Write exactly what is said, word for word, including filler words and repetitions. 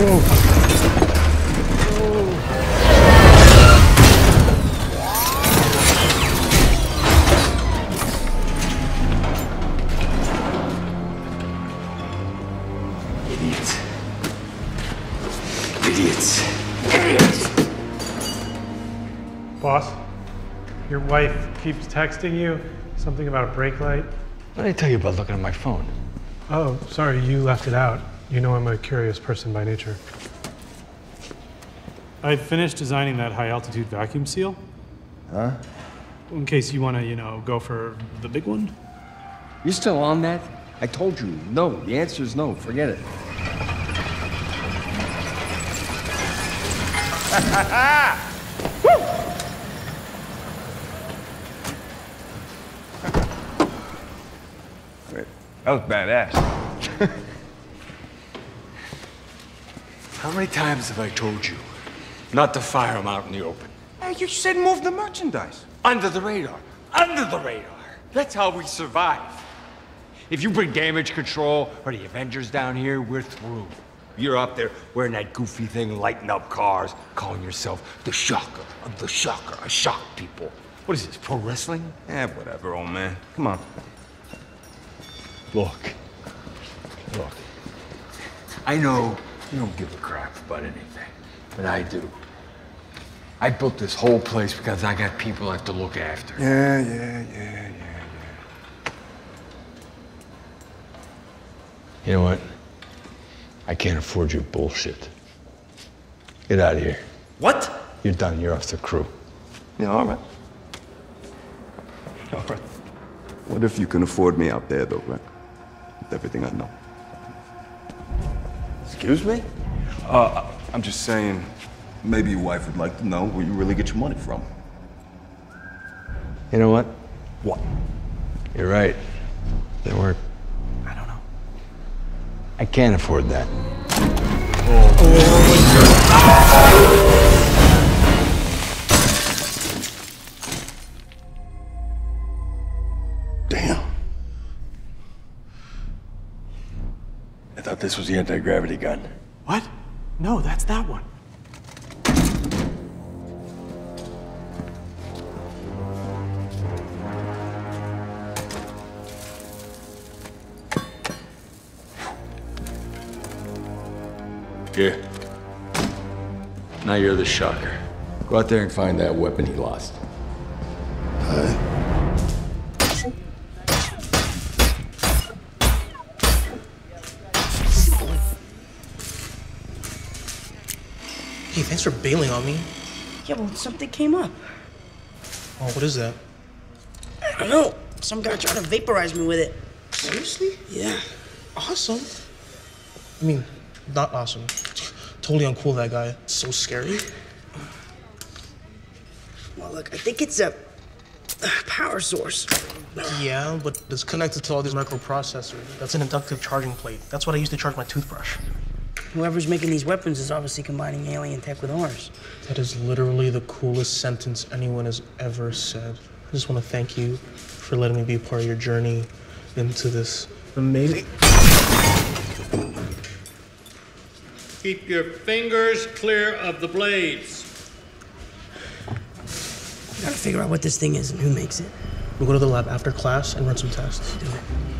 Idiots. Idiots. Idiots. Boss, your wife keeps texting you something about a brake light. What did I tell you about looking at my phone? Oh, sorry, you left it out. You know I'm a curious person by nature. I finished designing that high-altitude vacuum seal. Huh? In case you want to, you know, go for the big one. You still on that? I told you, no. The answer is no. Forget it. Wait, that was badass. How many times have I told you not to fire them out in the open? Hey, you said move the merchandise. Under the radar. Under the radar. That's how we survive. If you bring damage control or the Avengers down here, we're through. You're up there wearing that goofy thing, lighting up cars, calling yourself the shocker of the shocker. I shock people. What is this, pro wrestling? Eh, whatever, old man. Come on. Look. Look. I know you don't give a crap about anything, but I do. I built this whole place because I got people I have to look after. Yeah, yeah, yeah, yeah, yeah. You know what? I can't afford your bullshit. Get out of here. What? You're done. You're off the crew. Yeah, all right. All right. What if you can afford me out there, though, right? With everything I know. Excuse me? Uh, I'm just saying, maybe your wife would like to know where you really get your money from. You know what? What? You're right. They work. I don't know. I can't afford that. Damn. I thought this was the anti-gravity gun. What? No, that's that one. Here. Now you're the shocker. Go out there and find that weapon he lost. Hey, thanks for bailing on me. Yeah, well, something came up. Oh, what is that? I don't know. Some guy tried to vaporize me with it. Seriously? Yeah. Awesome. I mean, not awesome. Totally uncool, that guy. So scary. Well, look, I think it's a, a power source. Yeah, but it's connected to all these microprocessors. That's an inductive charging plate. That's what I used to charge my toothbrush. Whoever's making these weapons is obviously combining alien tech with ours. That is literally the coolest sentence anyone has ever said. I just want to thank you for letting me be a part of your journey into this amazing... Keep your fingers clear of the blades. We gotta figure out what this thing is and who makes it. We'll go to the lab after class and run some tests. Do it.